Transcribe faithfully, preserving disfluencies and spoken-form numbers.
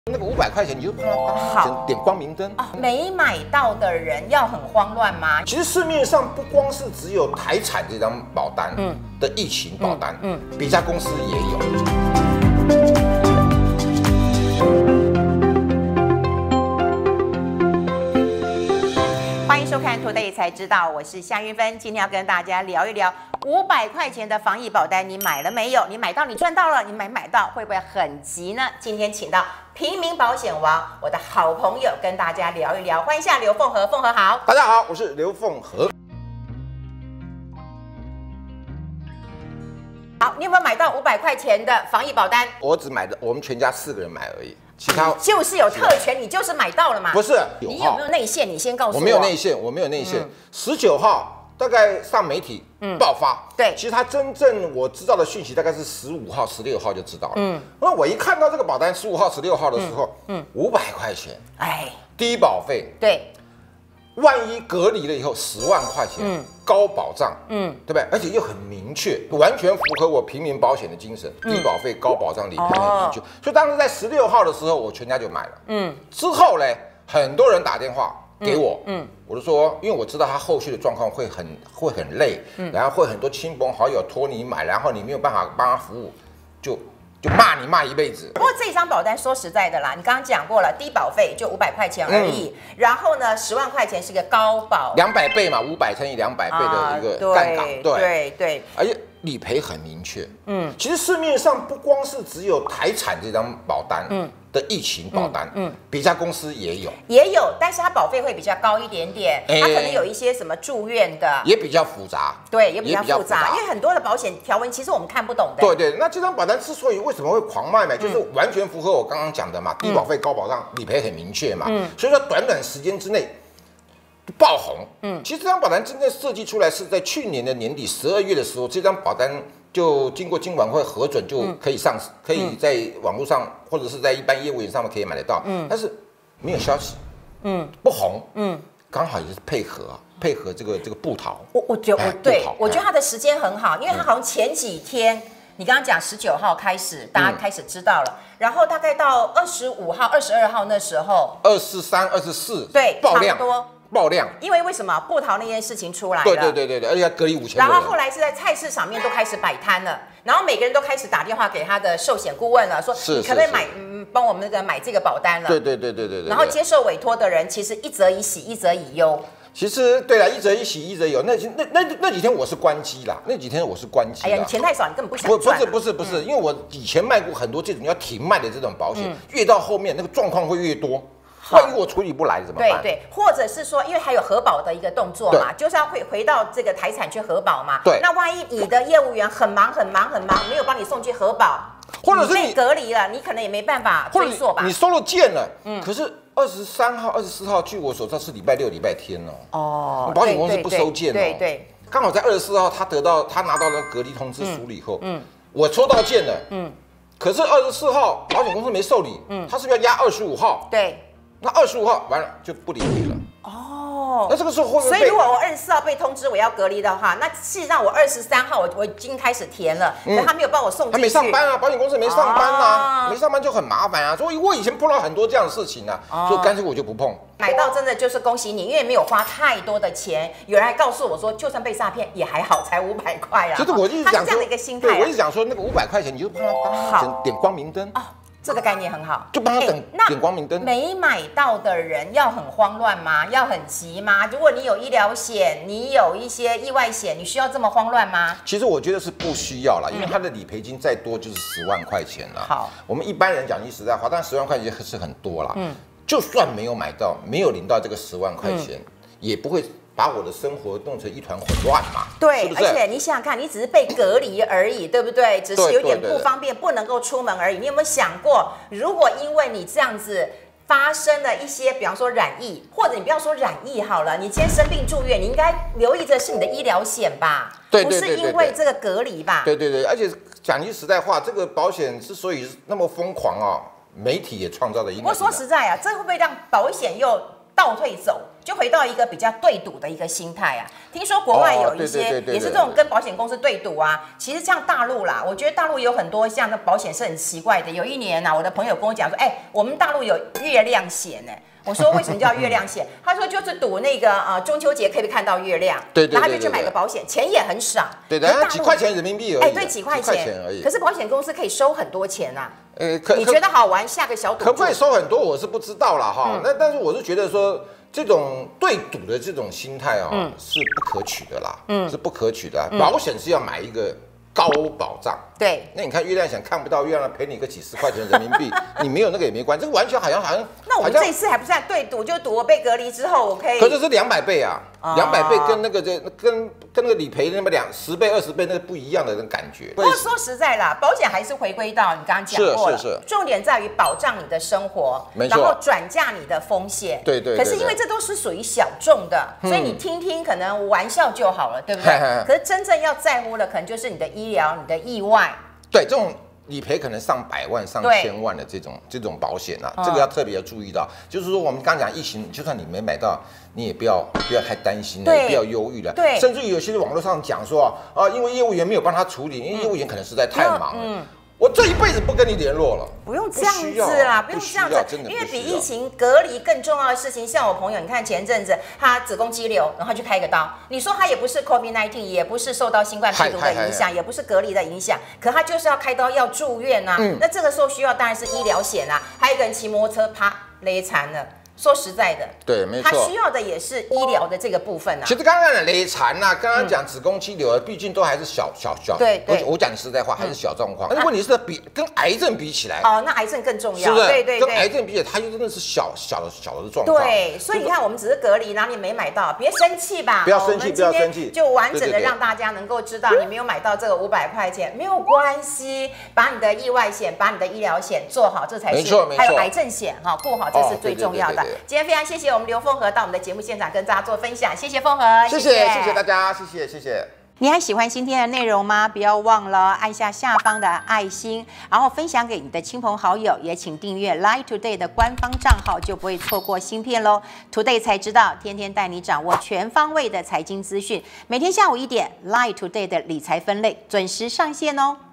那个五百块钱，你就帮他当点光明灯啊。没买到的人要很慌乱吗？ 其实市面上不光是只有台产这张保单嗯的疫情保单，嗯，嗯别家公司也有。 欢迎收看《Today 才知道》，我是夏云芬，今天要跟大家聊一聊五百块钱的防疫保单，你买了没有？你买到，你赚到了，你买买到会不会很急呢？今天请到平民保险王，我的好朋友，跟大家聊一聊。欢迎一下刘凤和，凤和好。 大家好，我是刘凤和。 好，你有没有买到五百块钱的防疫保单？ 我只买的，我们全家四个人买而已。其他就是有特权，你就是买到了嘛？ 不是， 你有没有内线？你先告诉我。 我没有内线，我没有内线。十九号大概上媒体爆发， 对， 其实他真正我知道的讯息大概是十五号、十六号就知道了。嗯，那我一看到这个保单十五号、十六号的时候，嗯，五百块钱，哎，低保费， 对。 万一隔离了以后十万块钱，嗯，高保障，嗯，对不对？而且又很明确，完全符合我平民保险的精神，嗯、低保费、高保障理赔很明确。哦、所以当时在十六号的时候，我全家就买了。嗯，之后呢，很多人打电话给我，嗯，嗯我就说，因为我知道他后续的状况会很会很累，嗯，然后会很多亲朋好友托你买，然后你没有办法帮他服务，就。就骂你骂一辈子。 不过这张保单说实在的啦，你刚刚讲过了，低保费就五百块钱而已。嗯、然后呢，十万块钱是个高保， 两百倍嘛，五百乘以两百倍的一个杠杆， 对对对。 而且理赔很明确。嗯，其实市面上不光是只有台产这张保单，嗯。的疫情保单，嗯，别家公司也有， 也有，但是它保费会比较高一点点，它可能有一些什么住院的， 也比较复杂， 对，也比较复杂，因为很多的保险条文其实我们看不懂的。 对对，那这张保单之所以为什么会狂卖呢？就是完全符合我刚刚讲的嘛，低保费高保障，理赔很明确嘛，嗯，所以说短短时间之内爆红，嗯，其实这张保单真正设计出来是在去年的年底十二月的时候，这张保单。就经过金管会核准，就可以上市，嗯、可以在网络上或者是在一般业务员上面可以买得到。嗯，但是没有消息，嗯，不红，嗯，刚好也是配合啊，配合这个这个部桃。 我我觉得我对，我觉得它的时间很好，因为它好像前几天，嗯、你刚刚讲十九号开始，大家开始知道了，嗯、然后大概到二十五号、二十二号那时候， 二四三、二十四， 对， 爆量多。 爆量， 因为为什么部桃那件事情出来了？ 对对对对对，而且隔离五千。 然后后来是在菜市场面都开始摆摊了，然后每个人都开始打电话给他的寿险顾问了，说你可不可以买，嗯，帮我们那个买这个保单了？ 对对对对对对。 然后接受委托的人其实一则以喜，一则以忧。 其实对了，一则以喜，一则以忧。那那那那几天我是关机啦，那几天我是关机。 哎呀，你钱太少，你根本不想赚。不是不是不是，因为我以前卖过很多这种要停卖的这种保险，越到后面那个状况会越多。万一我处理不来怎么办？ 对对，或者是说，因为还有核保的一个动作嘛，就是要回回到这个台产去核保嘛。 对。 那万一你的业务员很忙很忙很忙，没有帮你送去核保， 或者是你被隔离了，你可能也没办法追溯吧。 你收了件了，嗯，可是二十三号、二十四号，据我所知是礼拜六、礼拜天哦。哦。保险公司不收件哦。 对对。 刚好在二十四号，他得到他拿到了隔离通知书了以后，嗯，我抽到件了，嗯，可是二十四号保险公司没受理，嗯，他是不是要压二十五号？ 对。 那二十五号完了就不理赔了哦。那这个时候会不会？ 所以如果我二十四号被通知我要隔离的话，那事实上我二十三号我我已经开始填了，嗯、可他没有帮我送进去。 他没上班啊，保险公司没上班啊，哦、没上班就很麻烦啊。所以我以前碰到很多这样的事情啊，哦、所以干脆我就不碰。 买到真的就是恭喜你，因为没有花太多的钱。有人还告诉我说，就算被诈骗也还好，才五百块啊。 其实我一直讲说， 他是这样的一个心态、啊。 对，我一直讲说那个五百块钱，你就帮他当点光明灯哦。 这个概念很好， 就帮他等点光明灯。 没买到的人要很慌乱吗？要很急吗？如果你有医疗险，你有一些意外险，你需要这么慌乱吗？ 其实我觉得是不需要啦，因为他的理赔金再多就是十万块钱了。 好， 我们一般人讲句实在话，但十万块钱是很多啦。嗯，就算没有买到，没有领到这个十万块钱，嗯、也不会。把我的生活弄成一团混乱嘛？ 对， 是不是？ 而且你想想看，你只是被隔离而已，对不对？只是有点不方便，不能够出门而已。你有没有想过，如果因为你这样子发生了一些，比方说染疫，或者你不要说染疫好了，你今天生病住院，你应该留意的是你的医疗险吧？ 对， 不是因为这个隔离吧？ 对对对，而且讲句实在话，这个保险之所以那么疯狂啊，媒体也创造了一个。 我说实在啊，这会不会让保险又？ 倒退走，就回到一个比较对赌的一个心态啊。听说国外有一些也是这种跟保险公司对赌啊。其实像大陆啦，我觉得大陆有很多像那保险是很奇怪的。有一年啊，我的朋友跟我讲说，哎、欸，我们大陆有月亮险呢、欸。我说为什么叫月亮险？他说就是赌那个呃中秋节可以看到月亮， 对对对对对， 然后他就去买个保险，钱也很少， 对的，几块钱人民币而已，哎、 欸，对，几块钱而已。 可是保险公司可以收很多钱啊。 呃，可你觉得好玩，下个小赌可不可以收很多？我是不知道啦哈。嗯、那但是我是觉得说。这种对赌的这种心态啊、哦嗯，是不可取的啦，嗯，是不可取的、啊。保险是要买一个高保障， 对。 那你看月亮险看不到月亮，赔你个几十块钱人民币，你没有那个也没关系，这个完全好像好像。 那我们这一次还不是在对赌，就赌我被隔离之后，我可以。 可是是两百倍啊，两百、哦、倍跟那个这跟跟那个理赔那么两十倍、二十倍那个不一样的那种感觉。 不过说实在啦，保险还是回归到你刚刚讲过了，是是是，重点在于保障你的生活， 没错， 然后转嫁你的风险。 对 对, 对, 对。 可是因为这都是属于小众的，嗯、所以你听听可能玩笑就好了，对不对？可是真正要在乎的，可能就是你的医疗、你的意外。 对，这种理赔可能上百万、上千万的这种这种保险啊，嗯、这个要特别要注意到。就是说，我们刚讲疫情，就算你没买到，你也不要不要太担心了，也不要忧郁了。 对， 甚至于有些网络上讲说啊，因为业务员没有帮他处理，因为业务员可能实在太忙了。嗯我这一辈子不跟你联络了， 不用这样子啦，不用这样子，因为比疫情隔离更重要的事情，像我朋友，你看前阵子他子宫肌瘤，然后去开个刀，你说他也不是 COVID 十九， 也不是受到新冠病毒的影响，也不是隔离的影响，可他就是要开刀要住院啊，嗯、那这个时候需要当然是医疗险啊，还有一个人骑摩托车啪勒残了。说实在的， 对，没错， 他需要的也是医疗的这个部分啊。 其实刚刚讲雷残呐，刚刚讲子宫肌瘤，毕竟都还是小小小， 对对。 我讲实在话，还是小状况。但是问题是比跟癌症比起来， 哦，那癌症更重要， 是不是？ 对对对。 跟癌症比起来，它就真的是小小的小的状况。 对，所以你看，我们只是隔离，然后你没买到，别生气吧， 不要生气，不要生气， 就完整的让大家能够知道，你没有买到这个五百块钱没有关系，把你的意外险、把你的医疗险做好，这才是。 没错没错。 还有癌症险哈，顾好，这是最重要的。今天非常谢谢。我们刘凤和到我们的节目现场跟大家做分享，谢谢凤和， 谢谢谢谢大家，谢谢谢谢。 你还喜欢今天的内容吗？不要忘了按下下方的爱心，然后分享给你的亲朋好友，也请订阅 Line Today 的官方账号，就不会错过新片喽。Today 才知道，天天带你掌握全方位的财经资讯，每天下午一点 Line Today 的理财分类准时上线哦。